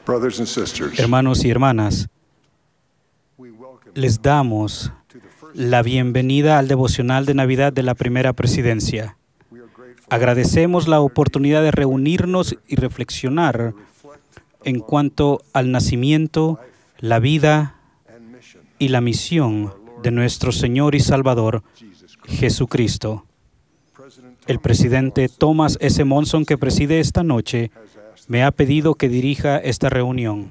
Brothers and sisters, Hermanos y hermanas, les damos la bienvenida al devocional de Navidad de la Primera Presidencia. Agradecemos la oportunidad de reunirnos y reflexionar en cuanto al nacimiento, la vida y la misión de nuestro Señor y Salvador, Jesucristo. El presidente Thomas S. Monson, que preside esta noche, me ha pedido que dirija esta reunión.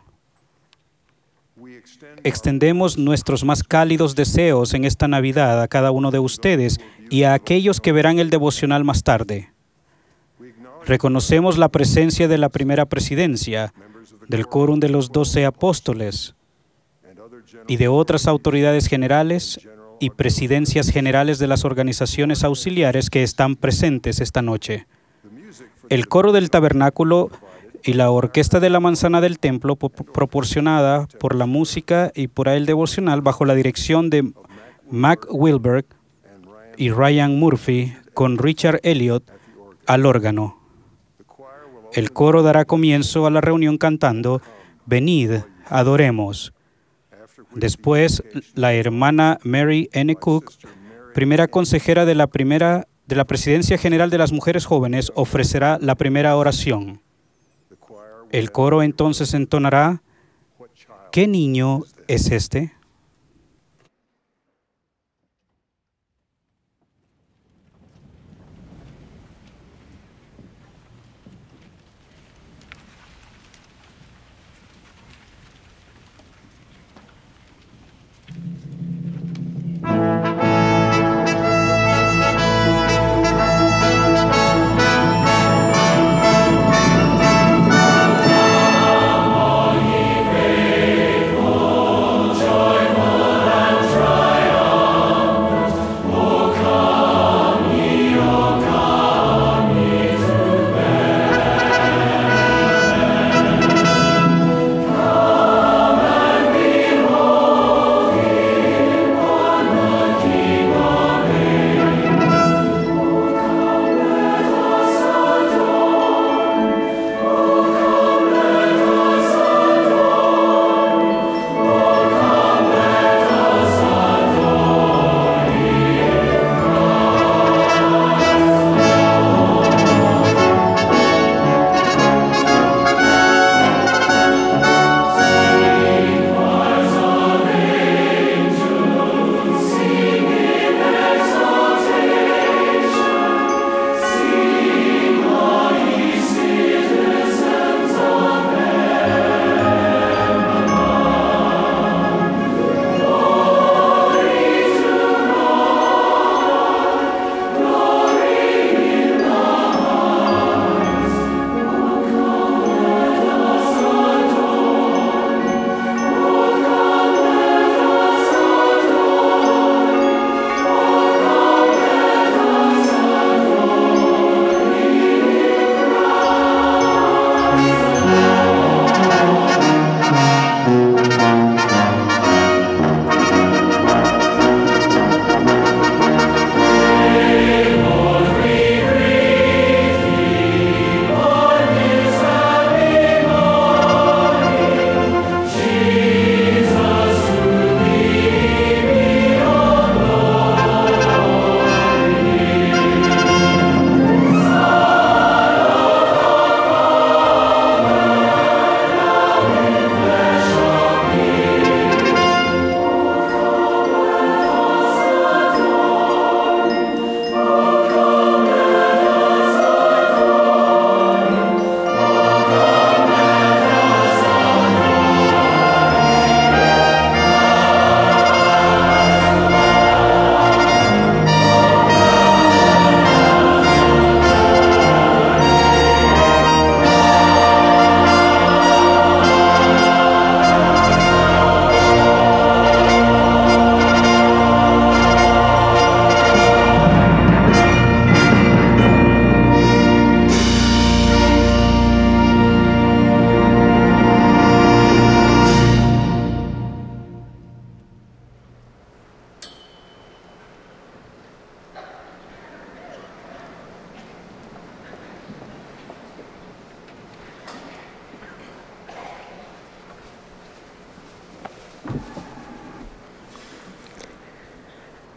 Extendemos nuestros más cálidos deseos en esta Navidad a cada uno de ustedes y a aquellos que verán el devocional más tarde. Reconocemos la presencia de la Primera Presidencia, del Quórum de los 12 Apóstoles y de otras autoridades generales y presidencias generales de las organizaciones auxiliares que están presentes esta noche. El coro del tabernáculo y la orquesta de la manzana del templo, proporcionada por la música y por el devocional bajo la dirección de Mac Wilberg y Ryan Murphy, con Richard Elliott al órgano. El coro dará comienzo a la reunión cantando "Venid, adoremos". Después, la hermana Mary N. Cook, primera consejera de la Presidencia General de las Mujeres Jóvenes, ofrecerá la primera oración. El coro entonces entonará "¿Qué niño es este?". Joy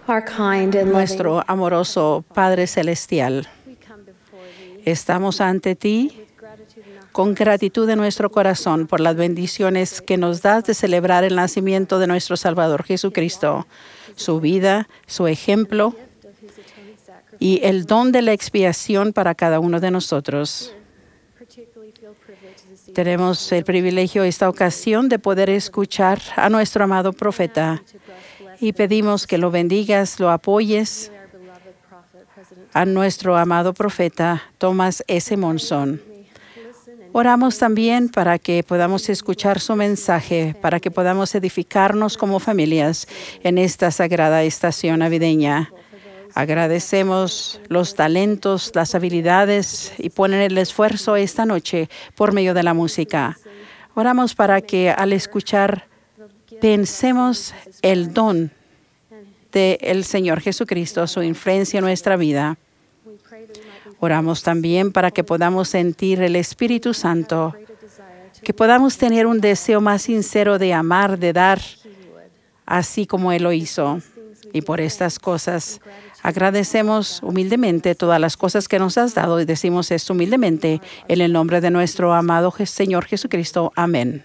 Our kind and loving, nuestro amoroso Padre Celestial, we come before thee estamos ante ti with gratitude in our con gratitud en nuestro corazón por las bendiciones que nos das de celebrar el nacimiento de nuestro Salvador Jesucristo, su vida, su ejemplo gift of his atoning sacrifice. y el don de la expiación para cada uno de nosotros. Particularly feel privileged this evening Tenemos el privilegio, esta ocasión, de poder escuchar a nuestro amado profeta to bless y pedimos que lo bendigas, lo apoyes our beloved prophet, President a nuestro amado profeta Thomas S. Monson. Listen and Oramos también para que podamos escuchar su mensaje, para que podamos edificarnos como familias en esta sagrada estación navideña. Agradecemos los talentos, las habilidades y poner el esfuerzo esta noche por medio de la música. Oramos para que al escuchar pensemos el don del Señor Jesucristo, su influencia en nuestra vida. we pray that we might be Oramos también para que podamos sentir el Espíritu Santo, great a desire to que podamos tener un deseo más sincero de amar, de dar, así como Él lo hizo. Y por estas cosas agradecemos humildemente todas las cosas que nos has dado y decimos esto humildemente en el nombre de nuestro amado Señor Jesucristo. Amén.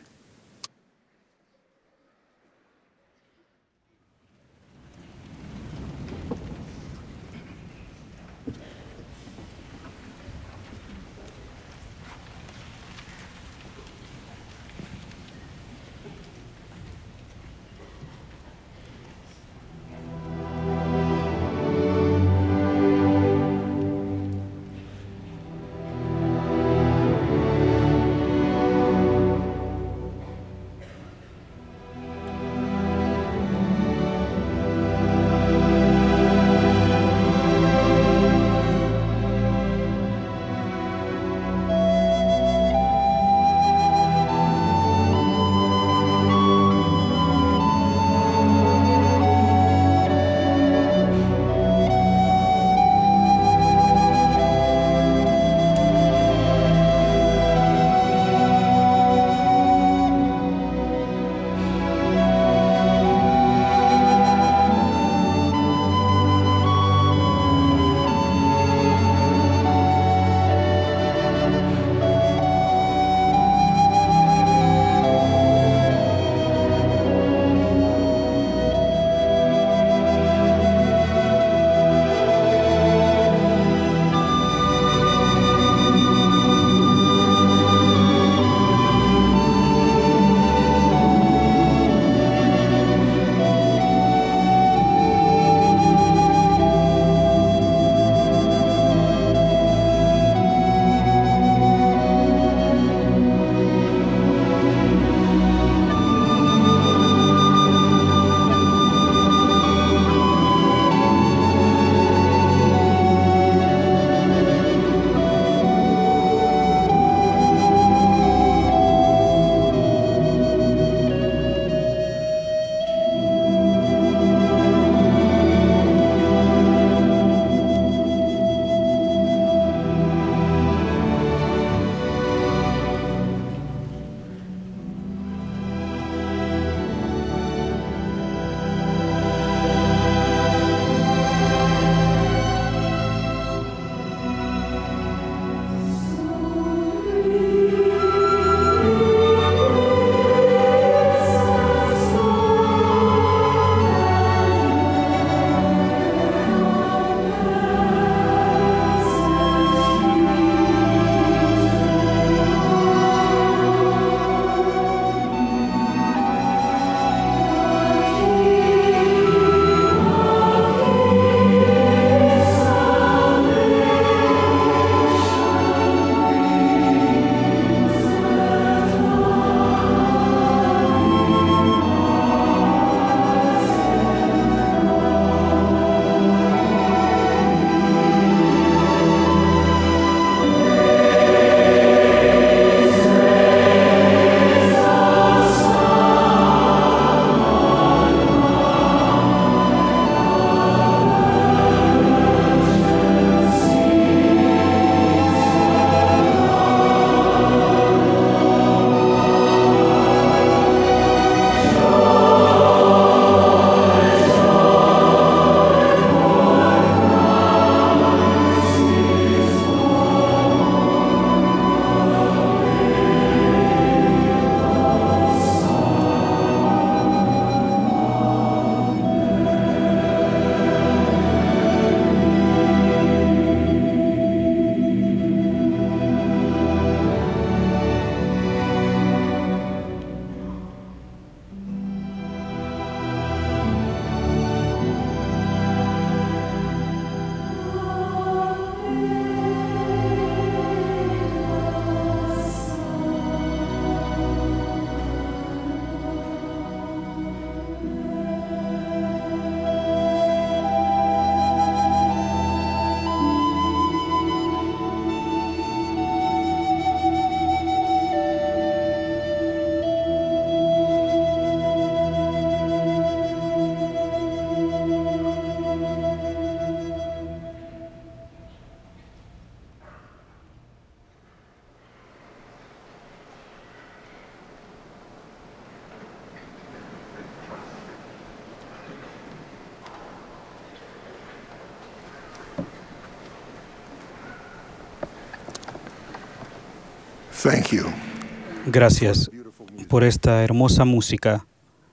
Thank you. Gracias por esta hermosa música.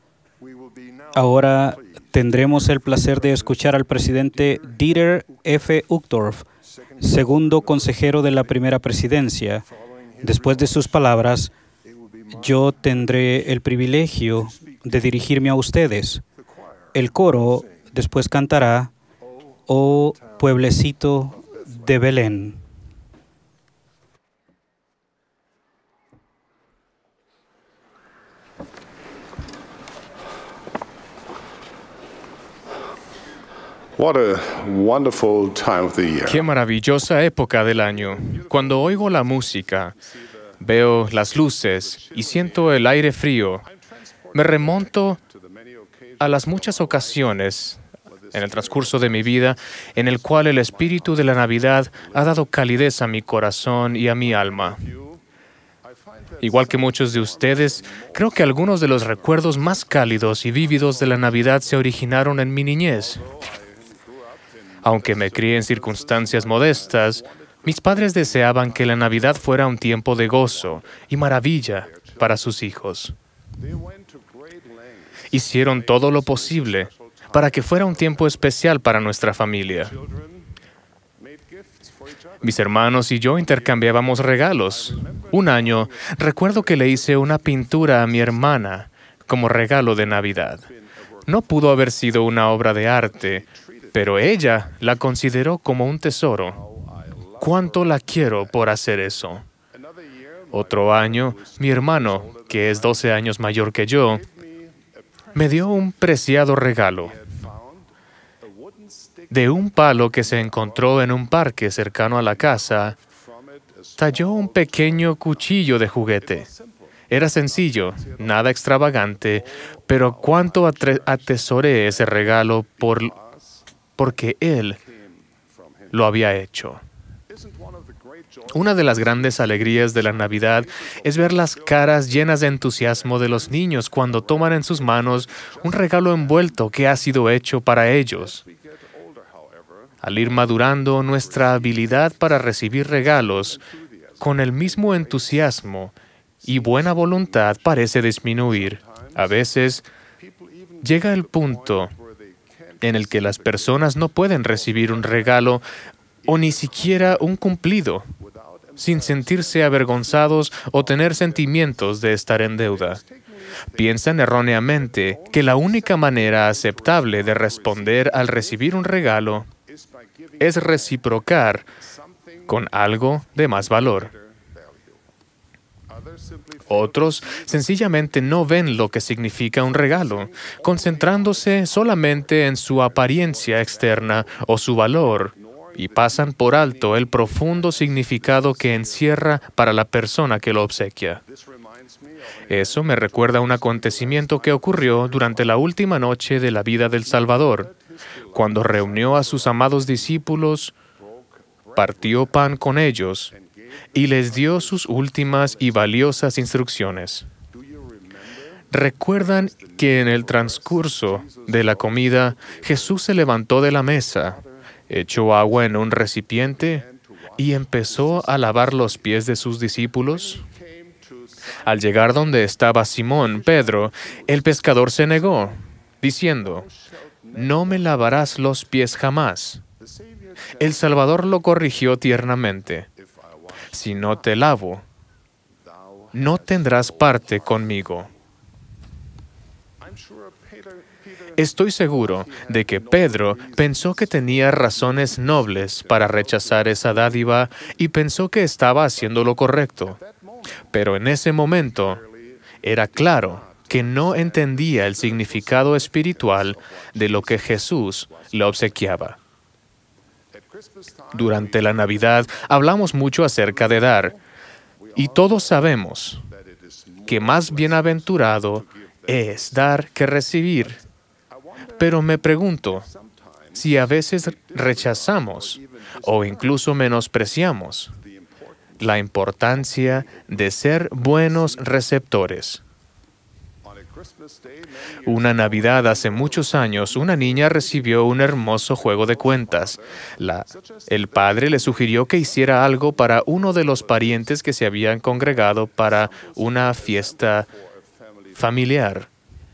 Ahora tendremos el placer de escuchar al presidente Dieter F. Uchtdorf, segundo consejero de la primera presidencia. Después de sus palabras, yo tendré el privilegio de dirigirme a ustedes. El coro después cantará "Oh pueblecito de Belén". What a wonderful time of the year. Qué maravillosa época del año. Cuando oigo la música, veo las luces y siento el aire frío, me remonto a las muchas ocasiones en el transcurso de mi vida en el cual el espíritu de la Navidad ha dado calidez a mi corazón y a mi alma. Igual que muchos de ustedes, creo que algunos de los recuerdos más cálidos y vívidos de la Navidad se originaron en mi niñez. Aunque me crié en circunstancias modestas, mis padres deseaban que la Navidad fuera un tiempo de gozo y maravilla para sus hijos. Hicieron todo lo posible para que fuera un tiempo especial para nuestra familia. Mis hermanos y yo intercambiábamos regalos. Un año, recuerdo que le hice una pintura a mi hermana como regalo de Navidad. No pudo haber sido una obra de arte, pero ella la consideró como un tesoro. ¿Cuánto la quiero por hacer eso? Otro año, mi hermano, que es 12 años mayor que yo, me dio un preciado regalo. De un palo que se encontró en un parque cercano a la casa, talló un pequeño cuchillo de juguete. Era sencillo, nada extravagante, pero cuánto atesoré ese regalo porque él lo había hecho. Una de las grandes alegrías de la Navidad es ver las caras llenas de entusiasmo de los niños cuando toman en sus manos un regalo envuelto que ha sido hecho para ellos. Al ir madurando, nuestra habilidad para recibir regalos con el mismo entusiasmo y buena voluntad parece disminuir. A veces llega el punto en el que las personas no pueden recibir un regalo o ni siquiera un cumplido, sin sentirse avergonzados o tener sentimientos de estar en deuda. Piensan erróneamente que la única manera aceptable de responder al recibir un regalo es reciprocar con algo de más valor. Otros sencillamente no ven lo que significa un regalo, concentrándose solamente en su apariencia externa o su valor, y pasan por alto el profundo significado que encierra para la persona que lo obsequia. Eso me recuerda a un acontecimiento que ocurrió durante la última noche de la vida del Salvador, cuando reunió a sus amados discípulos, partió pan con ellos y les dio sus últimas y valiosas instrucciones. ¿Recuerdan que en el transcurso de la comida Jesús se levantó de la mesa, echó agua en un recipiente y empezó a lavar los pies de sus discípulos? Al llegar donde estaba Simón, Pedro, el pescador se negó, diciendo: «No me lavarás los pies jamás». El Salvador lo corrigió tiernamente: «Si no te lavo, no tendrás parte conmigo». Estoy seguro de que Pedro pensó que tenía razones nobles para rechazar esa dádiva y pensó que estaba haciendo lo correcto. Pero en ese momento era claro que no entendía el significado espiritual de lo que Jesús le obsequiaba. Durante la Navidad hablamos mucho acerca de dar, y todos sabemos que más bienaventurado es dar que recibir. Pero me pregunto si a veces rechazamos o incluso menospreciamos la importancia de ser buenos receptores. Una Navidad hace muchos años, una niña recibió un hermoso juego de cuentas. El padre le sugirió que hiciera algo para uno de los parientes que se habían congregado para una fiesta familiar.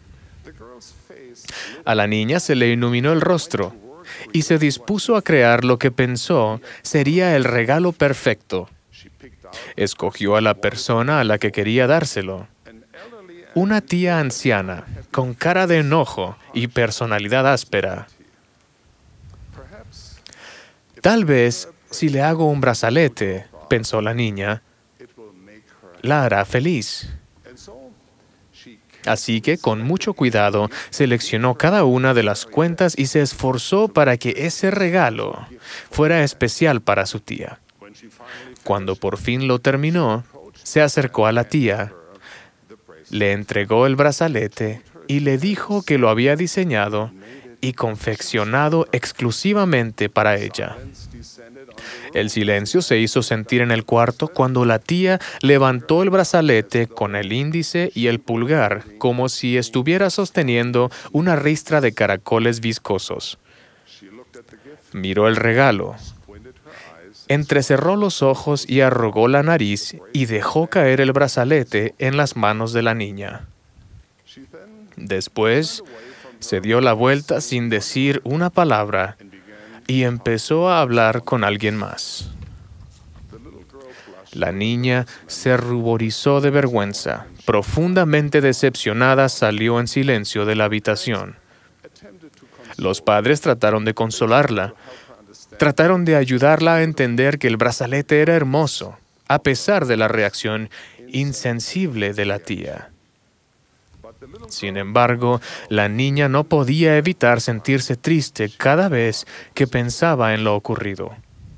A la niña se le iluminó el rostro y se dispuso a crear lo que pensó sería el regalo perfecto. Escogió a la persona a la que quería dárselo. Una tía anciana, con cara de enojo y personalidad áspera. Tal vez, si le hago un brazalete, pensó la niña, la hará feliz. Así que, con mucho cuidado, seleccionó cada una de las cuentas y se esforzó para que ese regalo fuera especial para su tía. Cuando por fin lo terminó, se acercó a la tía, le entregó el brazalete y le dijo que lo había diseñado y confeccionado exclusivamente para ella. El silencio se hizo sentir en el cuarto cuando la tía levantó el brazalete con el índice y el pulgar, como si estuviera sosteniendo una ristra de caracoles viscosos. Miró el regalo, entrecerró los ojos y arrugó la nariz y dejó caer el brazalete en las manos de la niña. Después, se dio la vuelta sin decir una palabra y empezó a hablar con alguien más. La niña se ruborizó de vergüenza. Profundamente decepcionada, salió en silencio de la habitación. Los padres trataron de consolarla. Trataron de ayudarla a entender que el brazalete era hermoso, a pesar de la reacción insensible de la tía. Sin embargo, la niña no podía evitar sentirse triste cada vez que pensaba en lo ocurrido.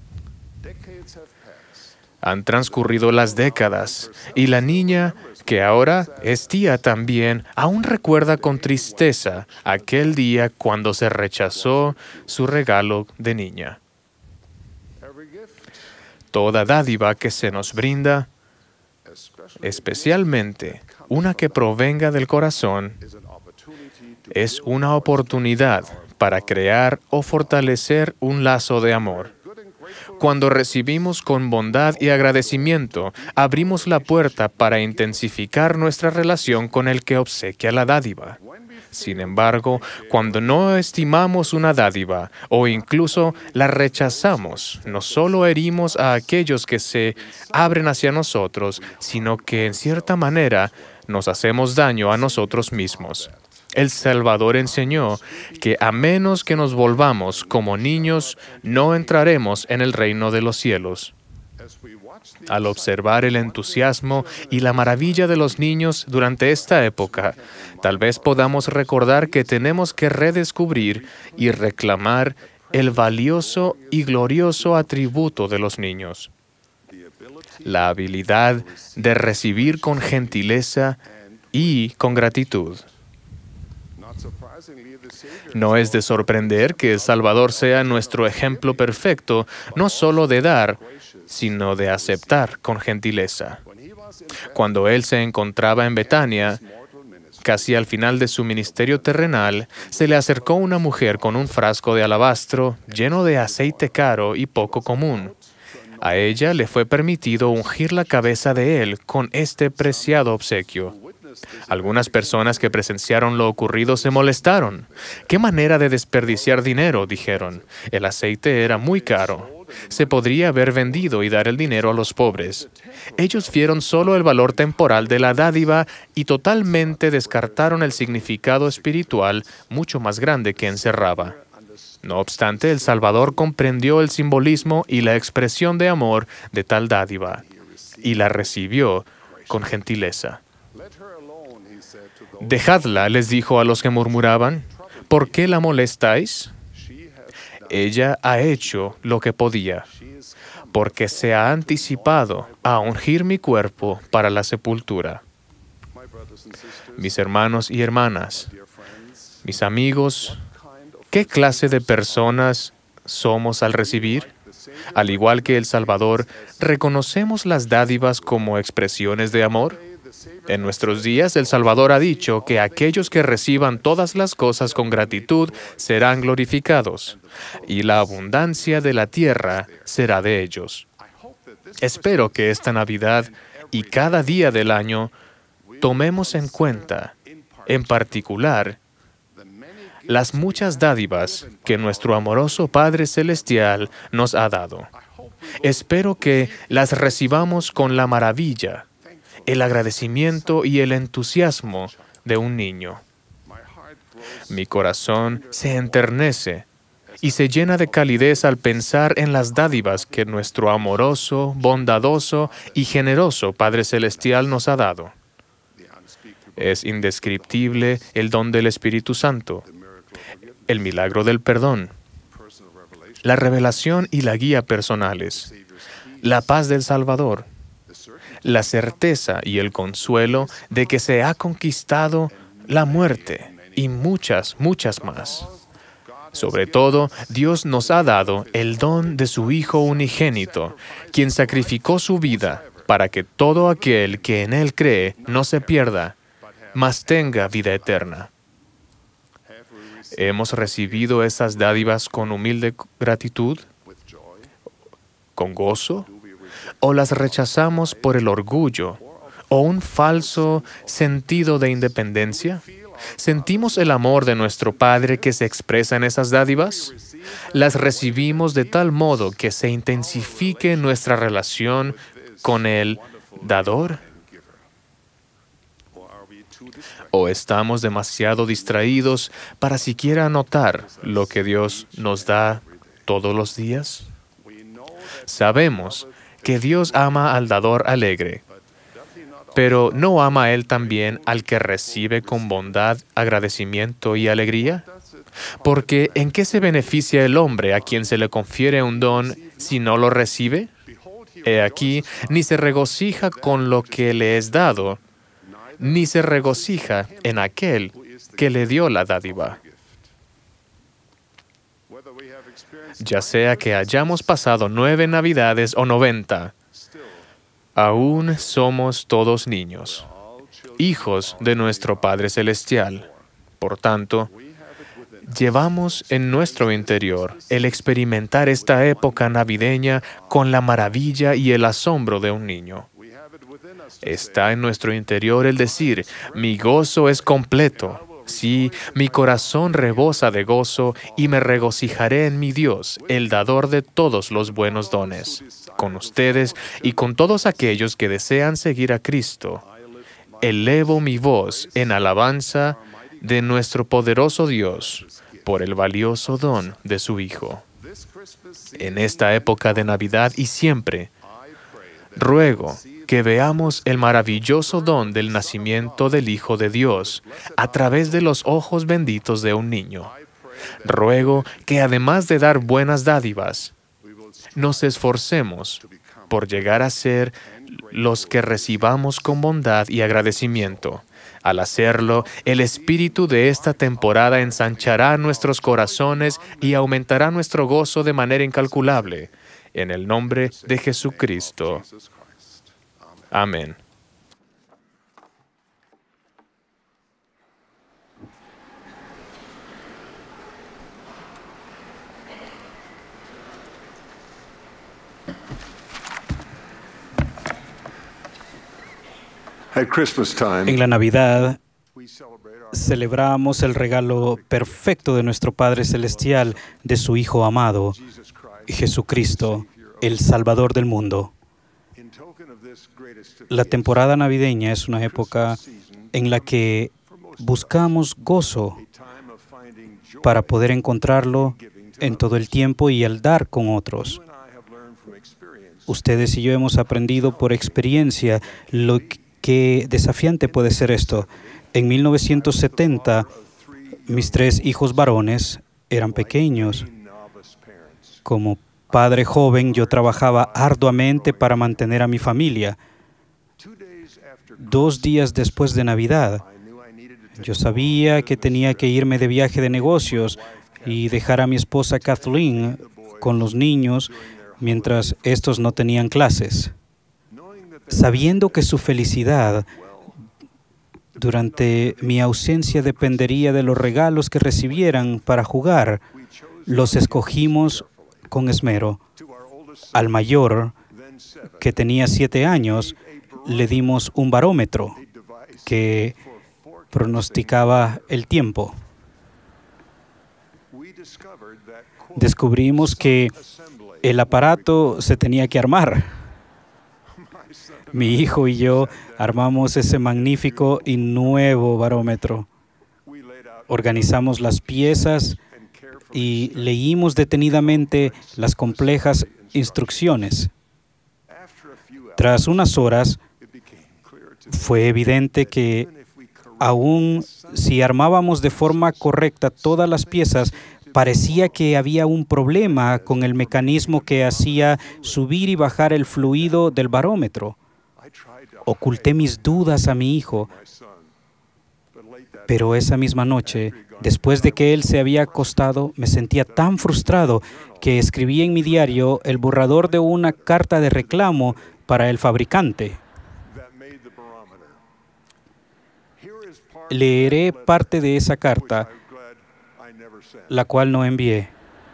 Han transcurrido las décadas y la niña, que ahora es tía también, aún recuerda con tristeza aquel día cuando se rechazó su regalo de niña. Toda dádiva que se nos brinda, especialmente una que provenga del corazón, es una oportunidad para crear o fortalecer un lazo de amor. Cuando recibimos con bondad y agradecimiento, abrimos la puerta para intensificar nuestra relación con el que obsequia la dádiva. Sin embargo, cuando no estimamos una dádiva o incluso la rechazamos, no solo herimos a aquellos que se abren hacia nosotros, sino que en cierta manera nos hacemos daño a nosotros mismos. El Salvador enseñó que a menos que nos volvamos como niños, no entraremos en el reino de los cielos. Al observar el entusiasmo y la maravilla de los niños durante esta época, tal vez podamos recordar que tenemos que redescubrir y reclamar el valioso y glorioso atributo de los niños: la habilidad de recibir con gentileza y con gratitud. No es de sorprender que el Salvador sea nuestro ejemplo perfecto, no solo de dar, sino de aceptar con gentileza. Cuando Él se encontraba en Betania, casi al final de su ministerio terrenal, se le acercó una mujer con un frasco de alabastro lleno de aceite caro y poco común. A ella le fue permitido ungir la cabeza de Él con este preciado obsequio. Algunas personas que presenciaron lo ocurrido se molestaron. «¿Qué manera de desperdiciar dinero?», dijeron. El aceite era muy caro. Se podría haber vendido y dar el dinero a los pobres. Ellos vieron solo el valor temporal de la dádiva y totalmente descartaron el significado espiritual mucho más grande que encerraba. No obstante, el Salvador comprendió el simbolismo y la expresión de amor de tal dádiva y la recibió con gentileza. «Dejadla», les dijo a los que murmuraban. «¿Por qué la molestáis? Ella ha hecho lo que podía, porque se ha anticipado a ungir mi cuerpo para la sepultura». Mis hermanos y hermanas, mis amigos, ¿qué clase de personas somos al recibir? Al igual que el Salvador, ¿reconocemos las dádivas como expresiones de amor? En nuestros días, el Salvador ha dicho que aquellos que reciban todas las cosas con gratitud serán glorificados, y la abundancia de la tierra será de ellos. Espero que esta Navidad y cada día del año tomemos en cuenta, en particular, las muchas dádivas que nuestro amoroso Padre Celestial nos ha dado. Espero que las recibamos con la maravilla, el agradecimiento y el entusiasmo de un niño. Mi corazón se enternece y se llena de calidez al pensar en las dádivas que nuestro amoroso, bondadoso y generoso Padre Celestial nos ha dado. Es indescriptible el don del Espíritu Santo, el milagro del perdón, la revelación y la guía personales, la paz del Salvador, la certeza y el consuelo de que se ha conquistado la muerte y muchas, muchas más. Sobre todo, Dios nos ha dado el don de su Hijo unigénito, quien sacrificó su vida para que todo aquel que en Él cree no se pierda, mas tenga vida eterna. ¿Hemos recibido esas dádivas con humilde gratitud? ¿Con gozo? ¿O las rechazamos por el orgullo o un falso sentido de independencia? ¿Sentimos el amor de nuestro Padre que se expresa en esas dádivas? ¿Las recibimos de tal modo que se intensifique nuestra relación con el dador? ¿O estamos demasiado distraídos para siquiera notar lo que Dios nos da todos los días? Sabemos que Dios ama al dador alegre, pero ¿no ama Él también al que recibe con bondad, agradecimiento y alegría? Porque ¿en qué se beneficia el hombre a quien se le confiere un don si no lo recibe? He aquí, ni se regocija con lo que le es dado, ni se regocija en aquel que le dio la dádiva. Ya sea que hayamos pasado 9 Navidades o 90, aún somos todos niños, hijos de nuestro Padre Celestial. Por tanto, llevamos en nuestro interior el experimentar esta época navideña con la maravilla y el asombro de un niño. Está en nuestro interior el decir, mi gozo es completo. Sí, mi corazón rebosa de gozo y me regocijaré en mi Dios, el dador de todos los buenos dones. Con ustedes y con todos aquellos que desean seguir a Cristo, elevo mi voz en alabanza de nuestro poderoso Dios por el valioso don de su Hijo. En esta época de Navidad y siempre, ruego que veamos el maravilloso don del nacimiento del Hijo de Dios a través de los ojos benditos de un niño. Ruego que además de dar buenas dádivas, nos esforcemos por llegar a ser los que recibamos con bondad y agradecimiento. Al hacerlo, el espíritu de esta temporada ensanchará nuestros corazones y aumentará nuestro gozo de manera incalculable. En el nombre de Jesucristo. Amén. At Christmas time, En la Navidad celebramos el regalo perfecto de nuestro Padre Celestial, de su Hijo amado, Jesucristo, el Salvador del mundo. La temporada navideña es una época en la que buscamos gozo para poder encontrarlo en todo el tiempo y al dar con otros. Ustedes y yo hemos aprendido por experiencia lo que desafiante puede ser esto. En 1970, mis 3 hijos varones eran pequeños. Como padre joven, yo trabajaba arduamente para mantener a mi familia. 2 días después de Navidad, yo sabía que tenía que irme de viaje de negocios y dejar a mi esposa Kathleen con los niños mientras estos no tenían clases. Sabiendo que su felicidad Durante mi ausencia dependería de los regalos que recibieran para jugar. Los escogimos con esmero. Al mayor, que tenía 7 años, le dimos un barómetro que pronosticaba el tiempo. Descubrimos que el aparato se tenía que armar. Mi hijo y yo armamos ese magnífico y nuevo barómetro. Organizamos las piezas y leímos detenidamente las complejas instrucciones. Tras unas horas, fue evidente que aun si armábamos de forma correcta todas las piezas, parecía que había un problema con el mecanismo que hacía subir y bajar el fluido del barómetro. Oculté mis dudas a mi hijo, pero esa misma noche, después de que él se había acostado, me sentía tan frustrado que escribí en mi diario el borrador de una carta de reclamo para el fabricante. Leeré parte de esa carta, la cual no envié.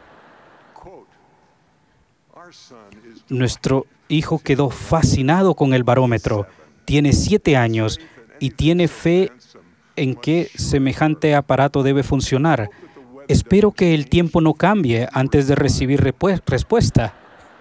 Nuestro hijo quedó fascinado con el barómetro. Tiene 7 años y tiene fe en que semejante aparato debe funcionar. Espero que el tiempo no cambie antes de recibir respuesta,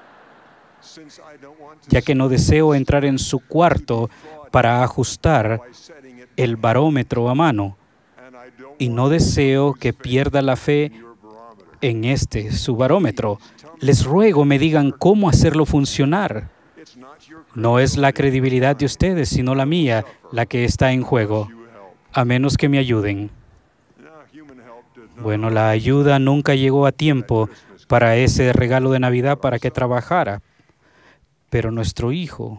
ya que no deseo entrar en su cuarto para ajustar el barómetro a mano y no deseo que pierda la fe en su barómetro. Les ruego me digan cómo hacerlo funcionar. No es la credibilidad de ustedes, sino la mía, la que está en juego, a menos que me ayuden. Bueno, la ayuda nunca llegó a tiempo para ese regalo de Navidad para que trabajara, pero nuestro hijo,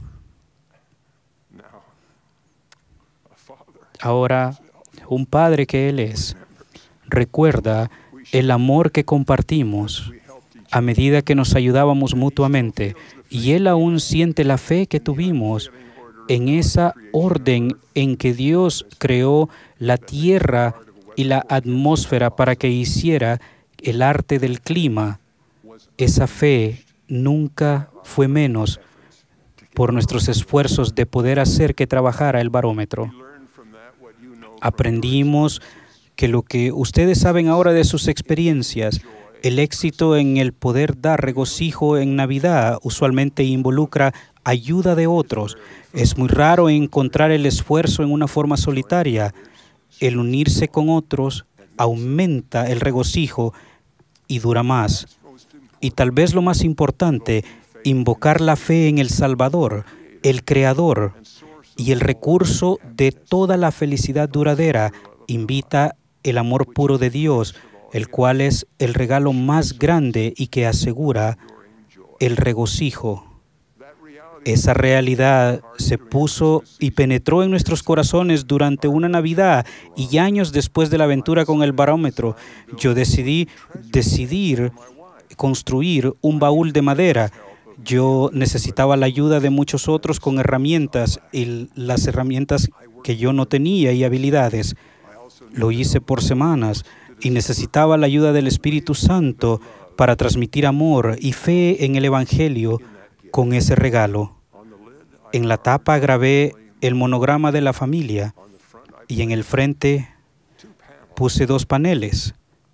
ahora un padre que él es, recuerda el amor que compartimos a medida que nos ayudábamos mutuamente, y él aún siente la fe que tuvimos en esa orden en que Dios creó la tierra y la atmósfera para que hiciera el arte del clima. Esa fe nunca fue menos por nuestros esfuerzos de poder hacer que trabajara el barómetro. Aprendimos que lo que ustedes saben ahora de sus experiencias, el éxito en el poder dar regocijo en Navidad usualmente involucra ayuda de otros. Es muy raro encontrar el esfuerzo en una forma solitaria. El unirse con otros aumenta el regocijo y dura más. Y tal vez lo más importante, invocar la fe en el Salvador, el Creador y el recurso de toda la felicidad duradera, invita el amor puro de Dios, el cual es el regalo más grande y que asegura el regocijo. Esa realidad se puso y penetró en nuestros corazones durante una Navidad y años después de la aventura con el barómetro. Yo decidí construir un baúl de madera. Yo necesitaba la ayuda de muchos otros con herramientas y las herramientas que yo no tenía y habilidades. Lo hice por semanas y necesitaba la ayuda del Espíritu Santo para transmitir amor y fe en el Evangelio con ese regalo. En la tapa grabé el monograma de la familia y en el frente puse 2 paneles.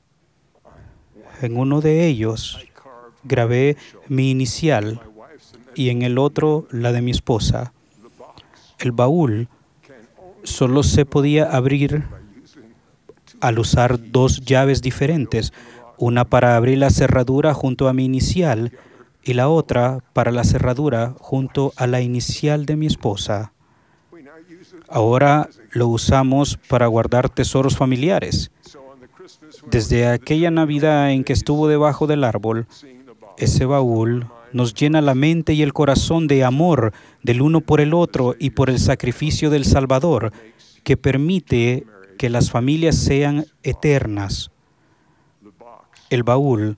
En uno de ellos grabé mi inicial y en el otro la de mi esposa. El baúl solo se podía abrir al usar 2 llaves diferentes, una para abrir la cerradura junto a mi inicial y la otra para la cerradura junto a la inicial de mi esposa. Ahora lo usamos para guardar tesoros familiares. Desde aquella Navidad en que estuvo debajo del árbol, ese baúl nos llena la mente y el corazón de amor del uno por el otro y por el sacrificio del Salvador, que permite que las familias sean eternas. El baúl,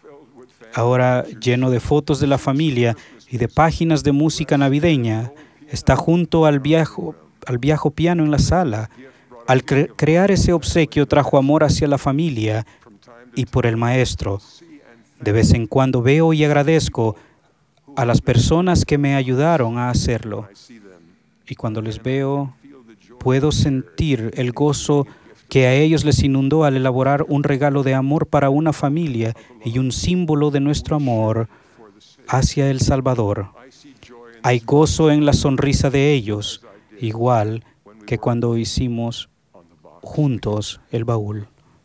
ahora lleno de fotos de la familia y de páginas de música navideña, está junto al viejo piano en la sala. Al crear ese obsequio trajo amor hacia la familia y por el maestro. De vez en cuando veo y agradezco a las personas que me ayudaron a hacerlo. Y cuando les veo, puedo sentir el gozo que a ellos les inundó al elaborar un regalo de amor para una familia y un símbolo de nuestro amor hacia el Salvador. Hay gozo en la sonrisa de ellos, igual que cuando hicimos juntos el baúl.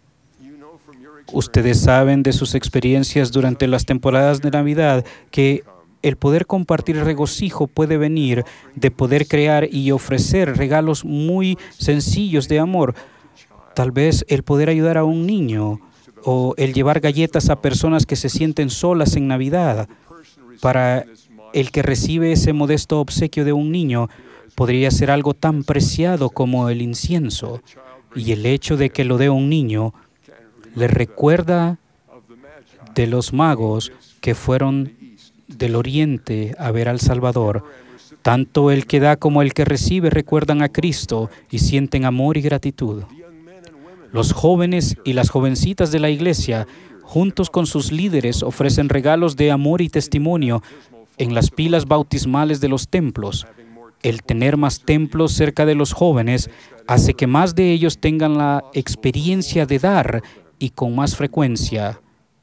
Ustedes saben de sus experiencias durante las temporadas de Navidad que el poder compartir regocijo puede venir de poder crear y ofrecer regalos muy sencillos de amor. Tal vez el poder ayudar a un niño o el llevar galletas a personas que se sienten solas en Navidad. Para el que recibe ese modesto obsequio de un niño, podría ser algo tan preciado como el incienso. Y el hecho de que lo dé un niño le recuerda de los magos que fueron del Oriente a ver al Salvador. Tanto el que da como el que recibe recuerdan a Cristo y sienten amor y gratitud. Los jóvenes y las jovencitas de la iglesia, juntos con sus líderes, ofrecen regalos de amor y testimonio en las pilas bautismales de los templos. El tener más templos cerca de los jóvenes hace que más de ellos tengan la experiencia de dar y con más frecuencia.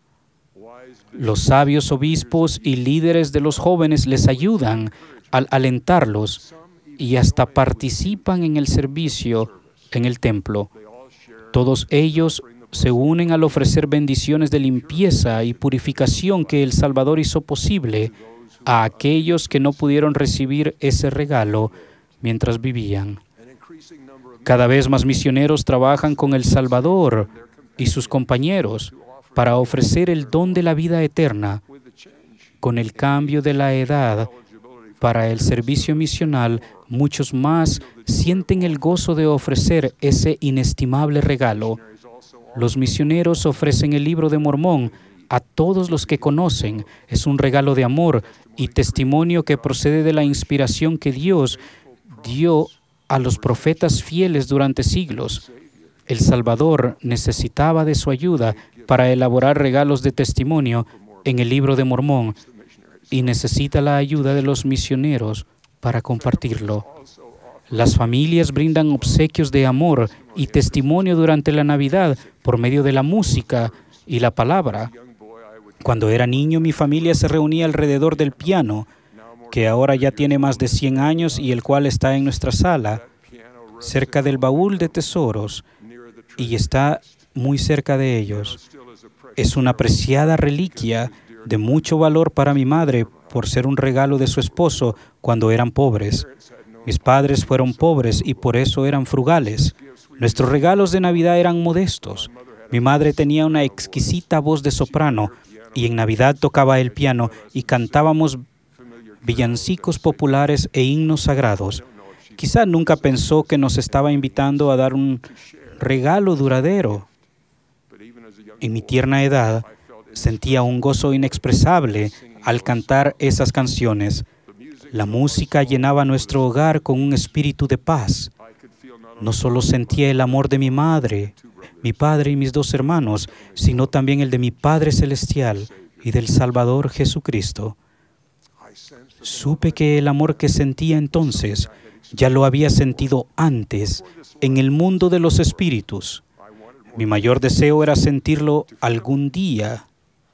Los sabios obispos y líderes de los jóvenes les ayudan al alentarlos y hasta participan en el servicio en el templo. Todos ellos se unen al ofrecer bendiciones de limpieza y purificación que el Salvador hizo posible a aquellos que no pudieron recibir ese regalo mientras vivían. Cada vez más misioneros trabajan con el Salvador y sus compañeros para ofrecer el don de la vida eterna. Con el cambio de la edad para el servicio misional, muchos más sienten el gozo de ofrecer ese inestimable regalo. Los misioneros ofrecen el Libro de Mormón a todos los que conocen. Es un regalo de amor y testimonio que procede de la inspiración que Dios dio a los profetas fieles durante siglos. El Salvador necesitaba de su ayuda para elaborar regalos de testimonio en el Libro de Mormón y necesita la ayuda de los misioneros para compartirlo. Las familias brindan obsequios de amor y testimonio durante la Navidad por medio de la música y la palabra. Cuando era niño, mi familia se reunía alrededor del piano, que ahora ya tiene más de 100 años y el cual está en nuestra sala, cerca del baúl de tesoros, y está muy cerca de ellos. Es una preciada reliquia de mucho valor para mi madre por ser un regalo de su esposo cuando eran pobres. Mis padres fueron pobres y por eso eran frugales. Nuestros regalos de Navidad eran modestos. Mi madre tenía una exquisita voz de soprano y en Navidad tocaba el piano y cantábamos villancicos populares e himnos sagrados. Quizá nunca pensó que nos estaba invitando a dar un regalo duradero. En mi tierna edad, sentía un gozo inexpresable al cantar esas canciones. La música llenaba nuestro hogar con un espíritu de paz. No solo sentía el amor de mi madre, mi padre y mis 2 hermanos, sino también el de mi Padre Celestial y del Salvador Jesucristo. Supe que el amor que sentía entonces ya lo había sentido antes en el mundo de los espíritus. Mi mayor deseo era sentirlo algún día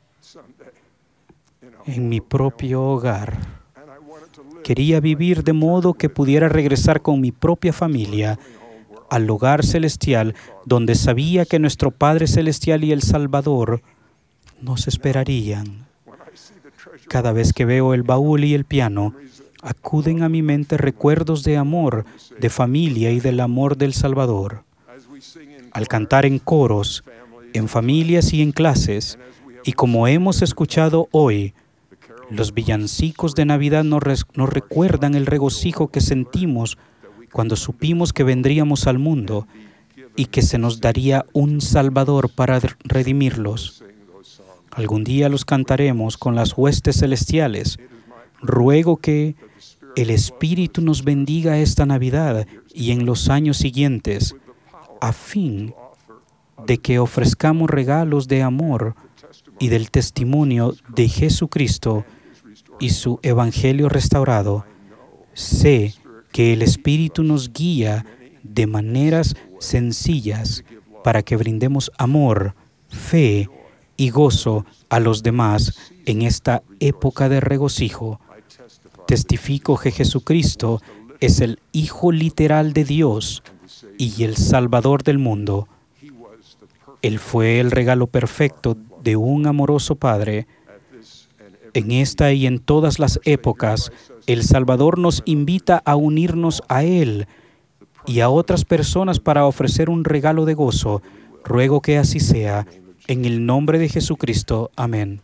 en mi propio hogar. Quería vivir de modo que pudiera regresar con mi propia familia al hogar celestial, donde sabía que nuestro Padre Celestial y el Salvador nos esperarían. Cada vez que veo el baúl y el piano, acuden a mi mente recuerdos de amor, de familia y del amor del Salvador. Al cantar en coros, en familias y en clases, y como hemos escuchado hoy, los villancicos de Navidad nos recuerdan el regocijo que sentimos cuando supimos que vendríamos al mundo y que se nos daría un Salvador para redimirlos. Algún día los cantaremos con las huestes celestiales. Ruego que el Espíritu nos bendiga esta Navidad y en los años siguientes, a fin de que ofrezcamos regalos de amor y del testimonio de Jesucristo y su Evangelio restaurado. Sé que el Espíritu nos guía de maneras sencillas para que brindemos amor, fe y gozo a los demás en esta época de regocijo. Testifico que Jesucristo es el Hijo literal de Dios y el Salvador del mundo. Él fue el regalo perfecto de un amoroso Padre. En esta y en todas las épocas, el Salvador nos invita a unirnos a Él y a otras personas para ofrecer un regalo de gozo. Ruego que así sea. En el nombre de Jesucristo. Amén.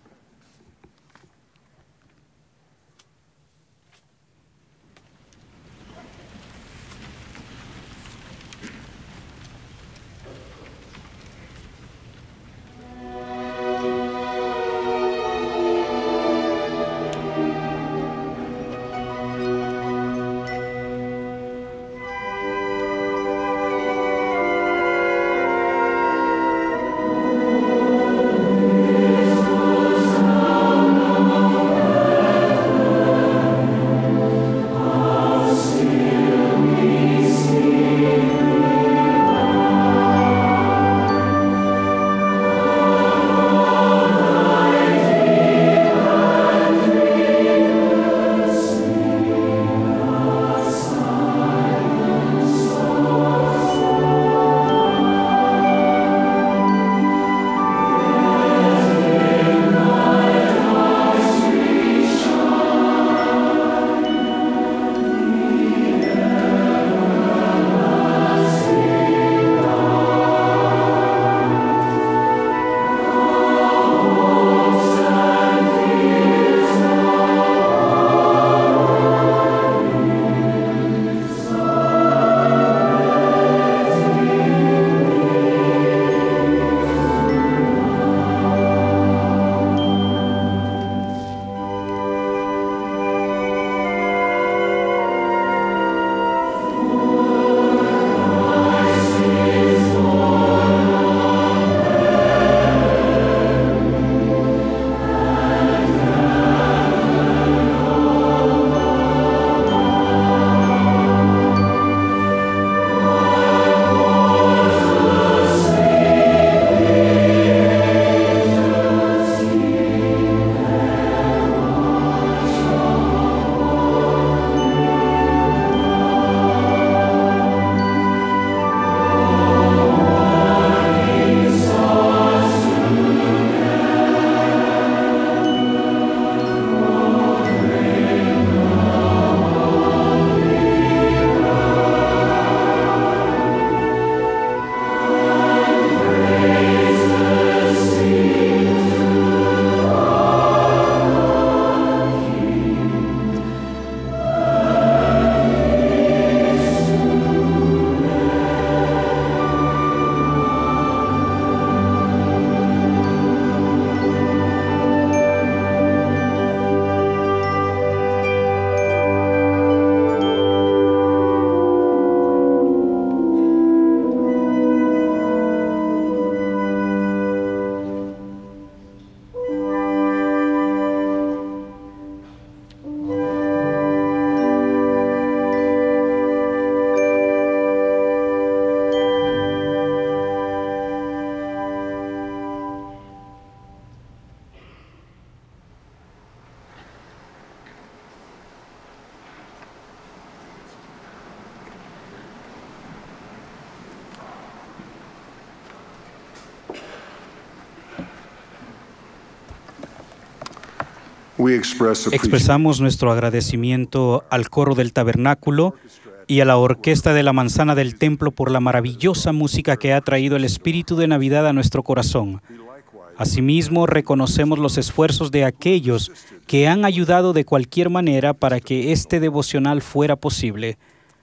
Expresamos nuestro agradecimiento al coro del tabernáculo y a la orquesta de la manzana del templo por la maravillosa música que ha traído el espíritu de Navidad a nuestro corazón. Asimismo, reconocemos los esfuerzos de aquellos que han ayudado de cualquier manera para que este devocional fuera posible.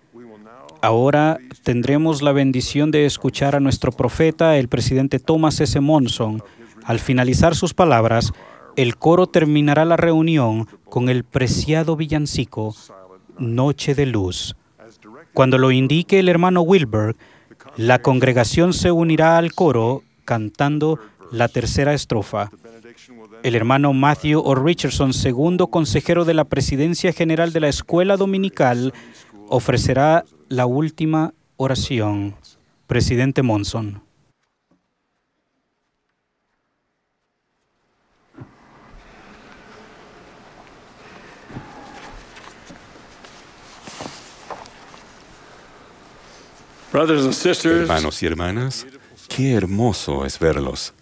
Ahora tendremos la bendición de escuchar a nuestro profeta, el presidente Thomas S. Monson. Al finalizar sus palabras, el coro terminará la reunión con el preciado villancico Noche de Luz. Cuando lo indique el hermano Wilberg, la congregación se unirá al coro cantando la tercera estrofa. El hermano Matthew O. Richardson, segundo consejero de la Presidencia General de la Escuela Dominical, ofrecerá la última oración. Presidente Monson. Hermanos y hermanas, qué hermoso es verlos.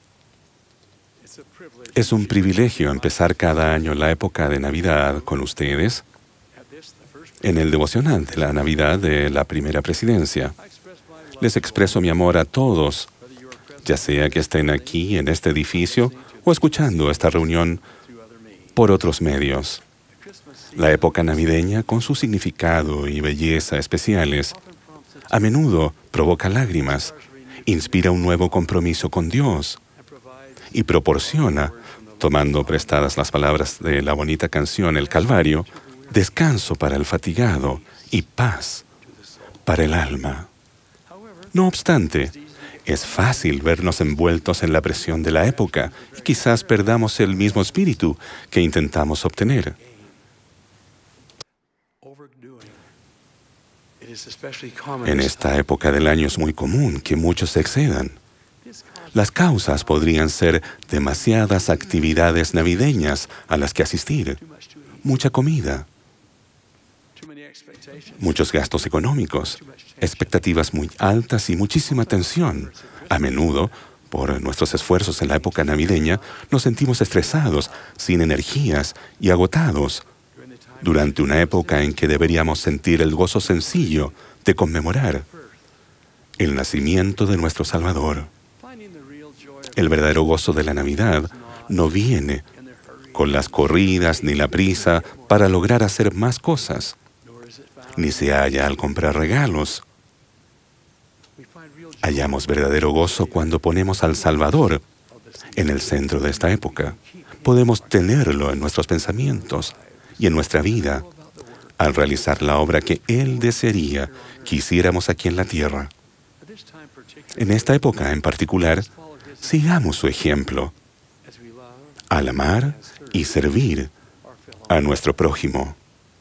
Es un privilegio empezar cada año la época de Navidad con ustedes en el devocional de la Navidad de la primera presidencia. Les expreso mi amor a todos, ya sea que estén aquí en este edificio o escuchando esta reunión por otros medios. La época navideña, con su significado y belleza especiales, a menudo provoca lágrimas, inspira un nuevo compromiso con Dios y proporciona, tomando prestadas las palabras de la bonita canción El Calvario, descanso para el fatigado y paz para el alma. No obstante, es fácil vernos envueltos en la presión de la época y quizás perdamos el mismo espíritu que intentamos obtener. En esta época del año es muy común que muchos se excedan. Las causas podrían ser demasiadas actividades navideñas a las que asistir, mucha comida, muchos gastos económicos, expectativas muy altas y muchísima tensión. A menudo, por nuestros esfuerzos en la época navideña, nos sentimos estresados, sin energías y agotados, durante una época en que deberíamos sentir el gozo sencillo de conmemorar el nacimiento de nuestro Salvador. El verdadero gozo de la Navidad no viene con las corridas ni la prisa para lograr hacer más cosas, ni se halla al comprar regalos. Hallamos verdadero gozo cuando ponemos al Salvador en el centro de esta época. Podemos tenerlo en nuestros pensamientos y en nuestra vida al realizar la obra que Él desearía que hiciéramos aquí en la tierra. En esta época en particular, sigamos su ejemplo al amar y servir a nuestro prójimo.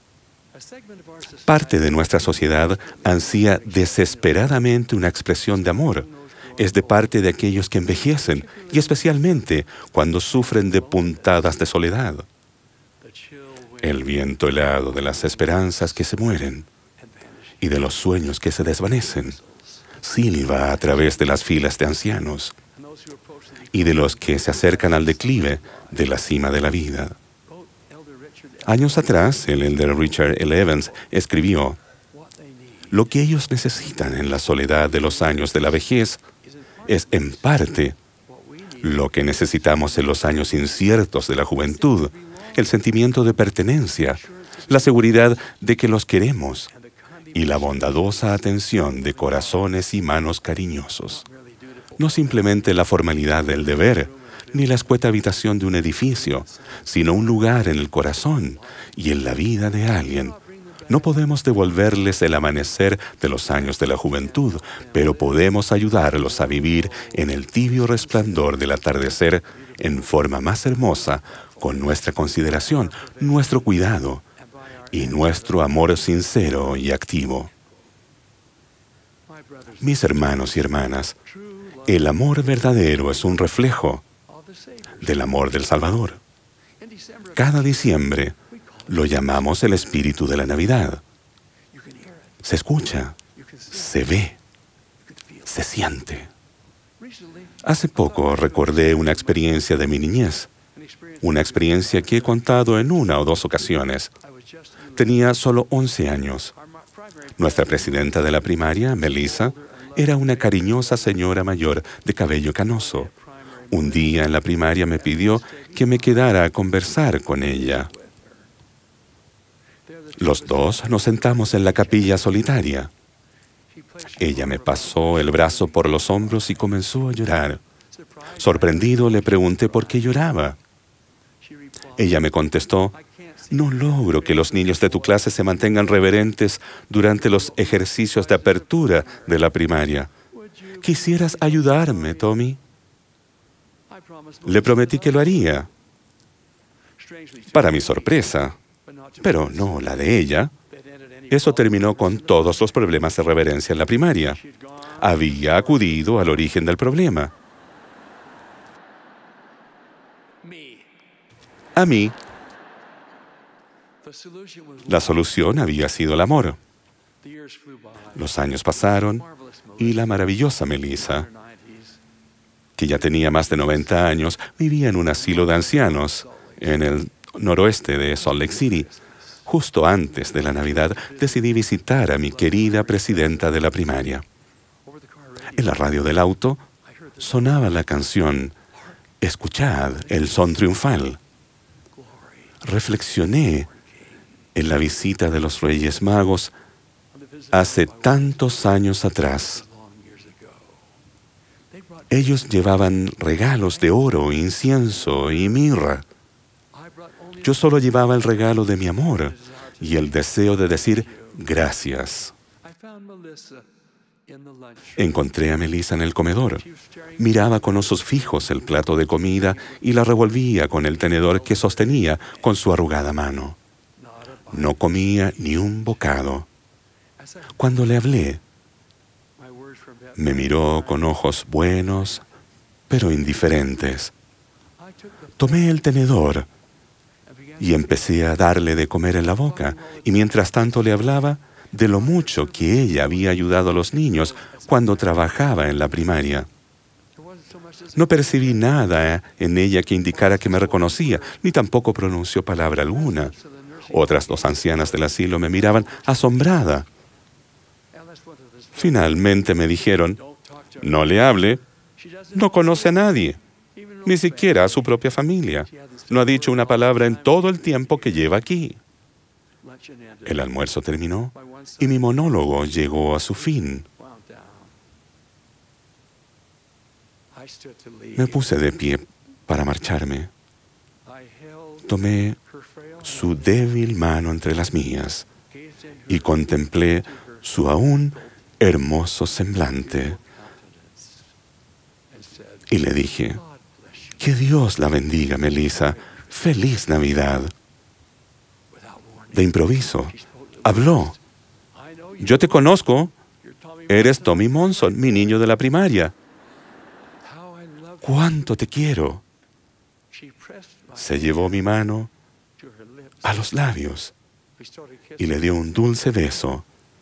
Parte de nuestra sociedad ansía desesperadamente una expresión de amor. Es de parte de aquellos que envejecen y especialmente cuando sufren de puntadas de soledad. El viento helado de las esperanzas que se mueren y de los sueños que se desvanecen silba a través de las filas de ancianos y de los que se acercan al declive de la cima de la vida. Años atrás, el elder Richard L. Evans escribió: lo que ellos necesitan en la soledad de los años de la vejez es, en parte, lo que necesitamos en los años inciertos de la juventud: el sentimiento de pertenencia, la seguridad de que los queremos y la bondadosa atención de corazones y manos cariñosos. No simplemente la formalidad del deber, ni la escueta habitación de un edificio, sino un lugar en el corazón y en la vida de alguien. No podemos devolverles el amanecer de los años de la juventud, pero podemos ayudarlos a vivir en el tibio resplandor del atardecer en forma más hermosa, con nuestra consideración, nuestro cuidado y nuestro amor sincero y activo. Mis hermanos y hermanas, el amor verdadero es un reflejo del amor del Salvador. Cada diciembre lo llamamos el espíritu de la Navidad. Se escucha, se ve, se siente. Hace poco recordé una experiencia de mi niñez, una experiencia que he contado en una o dos ocasiones. Tenía solo 11 años. Nuestra presidenta de la primaria, Melissa, era una cariñosa señora mayor de cabello canoso. Un día en la primaria me pidió que me quedara a conversar con ella. Los dos nos sentamos en la capilla solitaria. Ella me pasó el brazo por los hombros y comenzó a llorar. Sorprendido, le pregunté por qué lloraba. Ella me contestó: No logro que los niños de tu clase se mantengan reverentes durante los ejercicios de apertura de la primaria. ¿Quisieras ayudarme, Tommy? Le prometí que lo haría. Para mi sorpresa, pero no la de ella, eso terminó con todos los problemas de reverencia en la primaria. Había acudido al origen del problema. A mí, la solución había sido el amor. Los años pasaron y la maravillosa Melissa, que ya tenía más de 90 años, vivía en un asilo de ancianos en el noroeste de Salt Lake City. Justo antes de la Navidad decidí visitar a mi querida presidenta de la primaria. En la radio del auto sonaba la canción "Escuchad el son triunfal". Reflexioné en la visita de los Reyes Magos hace tantos años atrás. Ellos llevaban regalos de oro, incienso y mirra. Yo solo llevaba el regalo de mi amor y el deseo de decir gracias. Encontré a Melissa en el comedor. Miraba con ojos fijos el plato de comida y la revolvía con el tenedor que sostenía con su arrugada mano. No comía ni un bocado. Cuando le hablé, me miró con ojos buenos, pero indiferentes. Tomé el tenedor y empecé a darle de comer en la boca, y mientras tanto le hablaba de lo mucho que ella había ayudado a los niños cuando trabajaba en la primaria. No percibí nada en ella que indicara que me reconocía, ni tampoco pronunció palabra alguna. Otras dos ancianas del asilo me miraban asombrada. Finalmente me dijeron, no le hable, no conoce a nadie, ni siquiera a su propia familia. No ha dicho una palabra en todo el tiempo que lleva aquí. El almuerzo terminó y mi monólogo llegó a su fin. Me puse de pie para marcharme. Tomé su débil mano entre las mías y contemplé su aún hermoso semblante. Y le dije, que Dios la bendiga, Melissa. ¡Feliz Navidad! De improviso, habló. Yo te conozco. Eres Tommy Monson, mi niño de la primaria. ¡Cuánto te quiero! Se llevó mi mano a los labios y le dio un dulce beso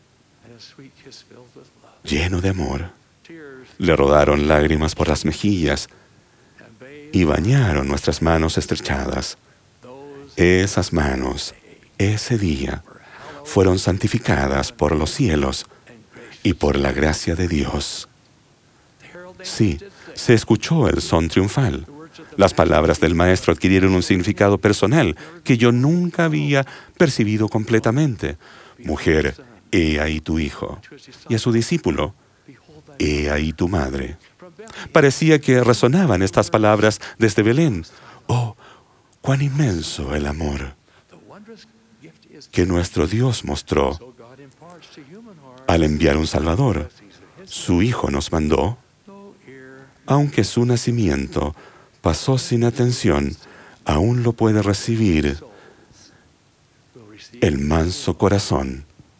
lleno de amor. Le rodaron lágrimas por las mejillas y bañaron nuestras manos estrechadas. Esas manos, ese día, fueron santificadas por los cielos y por la gracia de Dios. Sí, se escuchó el son triunfal. Las palabras del maestro adquirieron un significado personal que yo nunca había percibido completamente. Mujer, he ahí tu hijo. Y a su discípulo, he ahí tu madre. Parecía que resonaban estas palabras desde Belén. ¡Oh, cuán inmenso el amor que nuestro Dios mostró al enviar un Salvador! Su Hijo nos mandó, aunque su nacimiento pasó sin atención, aún lo puede recibir el manso corazón.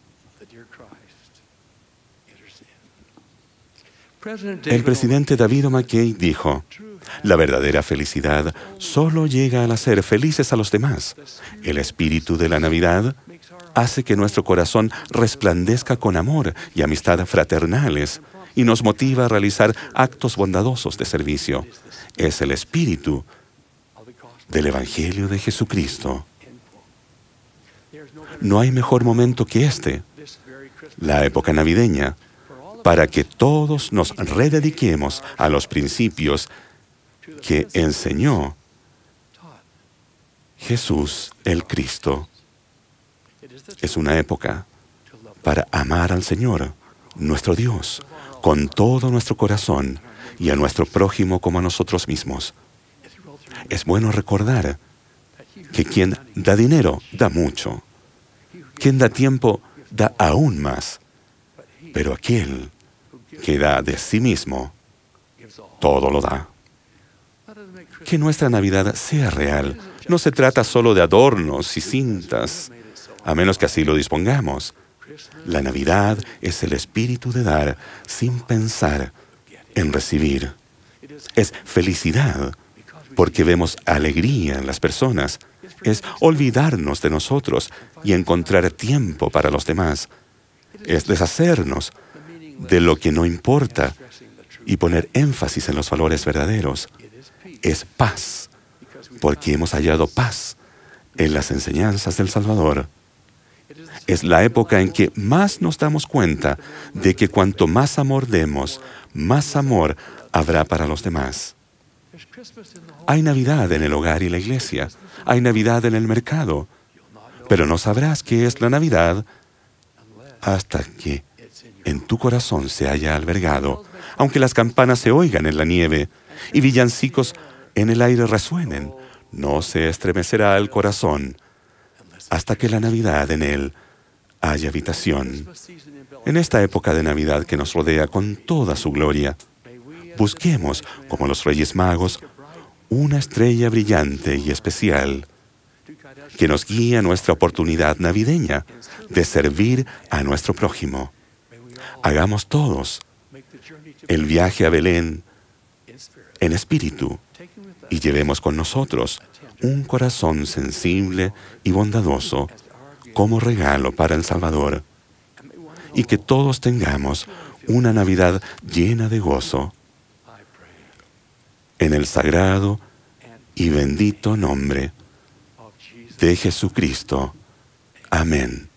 El presidente David O. McKay dijo, la verdadera felicidad solo llega al hacer felices a los demás. El espíritu de la Navidad hace que nuestro corazón resplandezca con amor y amistad fraternales y nos motiva a realizar actos bondadosos de servicio. Es el espíritu del Evangelio de Jesucristo. No hay mejor momento que este, la época navideña, para que todos nos redediquemos a los principios que enseñó Jesús el Cristo. Es una época para amar al Señor, nuestro Dios, con todo nuestro corazón y a nuestro prójimo como a nosotros mismos. Es bueno recordar que quien da dinero da mucho. Quien da tiempo da aún más. Pero aquel que da de sí mismo, todo lo da. Que nuestra Navidad sea real. No se trata solo de adornos y cintas, a menos que así lo dispongamos. La Navidad es el espíritu de dar sin pensar en recibir. Es felicidad porque vemos alegría en las personas. Es olvidarnos de nosotros y encontrar tiempo para los demás. Es deshacernos de lo que no importa y poner énfasis en los valores verdaderos. Es paz, porque hemos hallado paz en las enseñanzas del Salvador. Es la época en que más nos damos cuenta de que cuanto más amor demos, más amor habrá para los demás. Hay Navidad en el hogar y la iglesia. Hay Navidad en el mercado. Pero no sabrás qué es la Navidad hasta que en tu corazón se haya albergado, aunque las campanas se oigan en la nieve y villancicos en el aire resuenen, no se estremecerá el corazón hasta que la Navidad en él haya habitación. En esta época de Navidad que nos rodea con toda su gloria, busquemos, como los Reyes Magos, una estrella brillante y especial que nos guíe a nuestra oportunidad navideña de servir a nuestro prójimo. Hagamos todos el viaje a Belén en espíritu y llevemos con nosotros un corazón sensible y bondadoso como regalo para el Salvador, y que todos tengamos una Navidad llena de gozo. En el sagrado y bendito nombre de Jesucristo. Amén.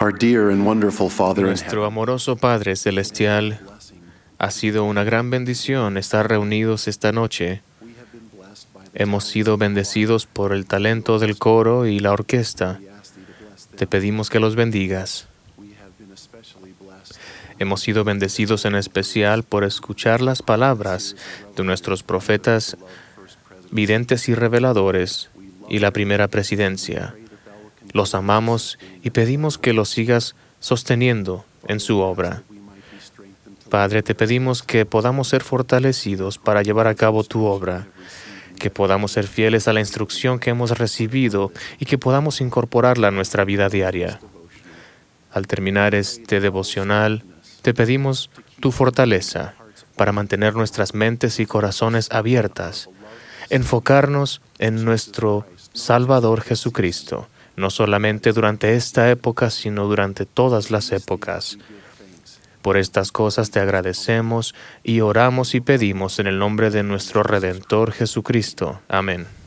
Our dear and wonderful Father in Nuestro heaven, amoroso Padre Celestial, ha sido una gran bendición estar reunidos esta noche. Hemos sido bendecidos por el talento del coro y la orquesta. Te pedimos que los bendigas. Hemos sido bendecidos en especial por escuchar las palabras de nuestros profetas, videntes y reveladores, y la primera presidencia. Los amamos y pedimos que los sigas sosteniendo en su obra. Padre, te pedimos que podamos ser fortalecidos para llevar a cabo tu obra, que podamos ser fieles a la instrucción que hemos recibido y que podamos incorporarla a nuestra vida diaria. Al terminar este devocional, te pedimos tu fortaleza para mantener nuestras mentes y corazones abiertas, enfocarnos en nuestro Salvador Jesucristo, no solamente durante esta época, sino durante todas las épocas. Por estas cosas te agradecemos y oramos y pedimos en el nombre de nuestro Redentor Jesucristo. Amén.